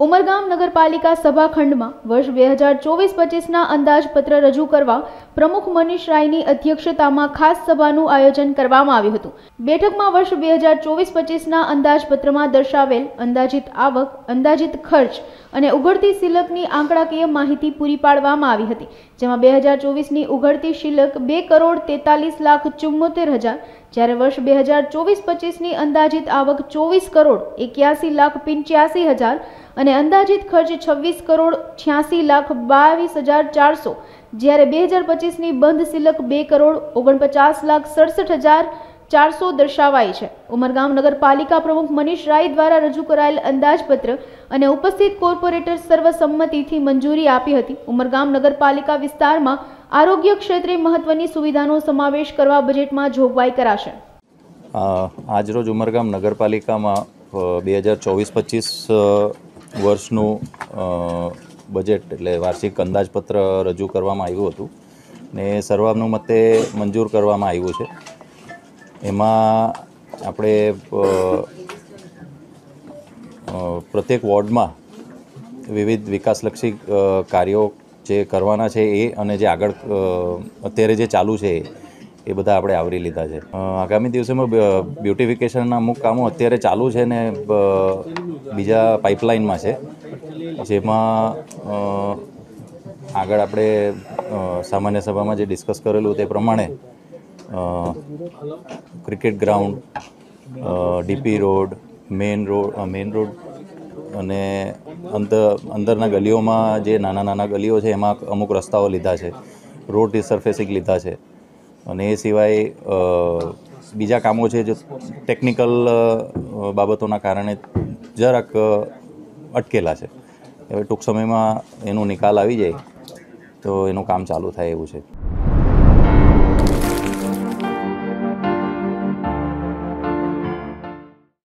ઉમરગામ નગરપાલિકા સભાખંડમાં વર્ષ 2024-25ના અંદાજપત્ર રજૂ કરવા પ્રમુખ મનીષ રાયની અધ્યક્ષતામાં ખાસ સભાનું આયોજન કરવામાં આવ્યું હતું। બેઠકમાં વર્ષ 2024-25ના અંદાજપત્રમાં દર્શાવેલ અંદાજિત આવક, અંદાજિત ખર્ચ અને ઉઘડતી શિલકની આંકડાકીય માહિતી પૂરી પાડવામાં આવી હતી, જેમાં 2024ની ઉઘડતી શિલક 2,43,74,000, જ્યારે વર્ષ 2024-25ની અંદાજિત આવક 24,81,85,000 અને અંદાજિત ખર્ચ 26,86,22,400, જ્યારે 2025ની બંધ શિલક 2,49,67,400 દર્શાવાઈ છે। ઉમરગામ નગરપાલિકા પ્રમુખ મનીષ રાય દ્વારા રજૂ કરાયેલ અંદાજપત્ર અને ઉપસ્થિત કોર્પોરેટર સર્વસંમતિથી મંજૂરી આપી હતી। ઉમરગામ નગરપાલિકા વિસ્તારમાં આરોગ્ય ક્ષેત્રે મહત્વની સુવિધાનો સમાવેશ કરવા બજેટમાં જોગવાઈ કરાશે। આજરોજ ઉમરગામ નગરપાલિકામાં 2024-25 વર્ષનું બજેટ એટલે વાર્ષિક અંદાજપત્ર રજૂ કરવામાં આવ્યું હતું ને સર્વાનુમતે મંજૂર કરવામાં આવ્યું છે। એમાં આપણે પ્રત્યેક વોર્ડમાં વિવિધ વિકાસલક્ષી કાર્યો જે કરવાના છે એ અને જે આગળ અત્યારે જે ચાલુ છે એ બધા આપણે આવરી લીધા છે। આગામી દિવસોમાં બ્યુટિફિકેશનના અમુક કામો અત્યારે ચાલુ છે ને બીજા પાઇપલાઇનમાં છે, જેમાં આગળ આપણે સામાન્ય સભામાં જે ડિસ્કસ કરેલું તે પ્રમાણે cricket ground, DP road, main road અને અંદરના ગલીઓમાં જે નાના ગલીઓ છે એમાં અમુક રસ્તાઓ લીધા છે, રોડ રિસર્ફેસિંગ લીધા છે અને એ સિવાય બીજા કામો છે જે ટેકનિકલ બાબતોના કારણે જરાક અટકેલા છે। હવે ટૂંક સમયમાં એનો નિકાલ આવી જાય તો એનું કામ ચાલુ થાય એવું છે।